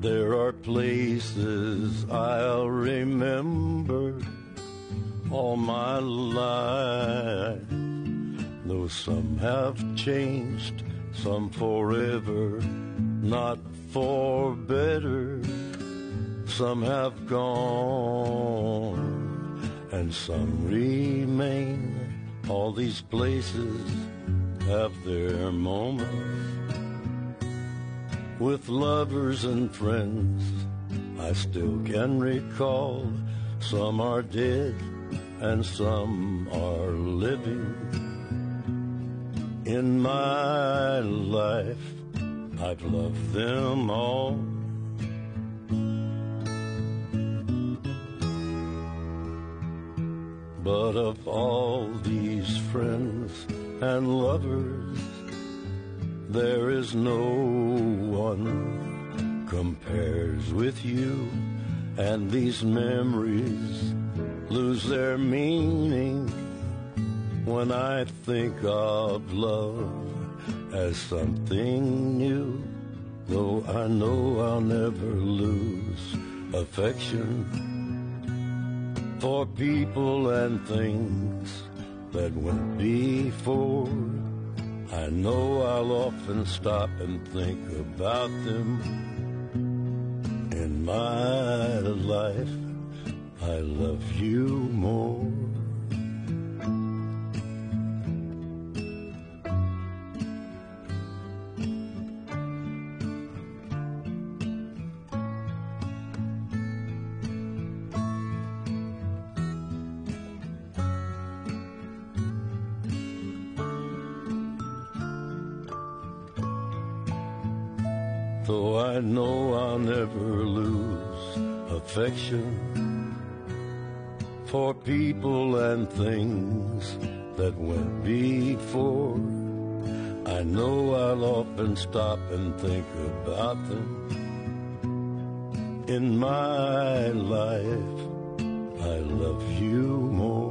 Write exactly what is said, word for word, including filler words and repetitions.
There are places I'll remember all my life, though some have changed, some forever, not for better. Some have gone, and some remain. All these places have their moments. With lovers and friends, I still can recall. Some are dead and some are living. In my life, I've loved them all. But of all these friends and lovers, there is no one compares with you, and these memories lose their meaning when I think of love as something new. Though I know I'll never lose affection for people and things that went before. I know I'll often stop and think about them. In my life, I love you more. Though I know I'll never lose affection for people and things that went before, I know I'll often stop and think about them. In my life, I love you more.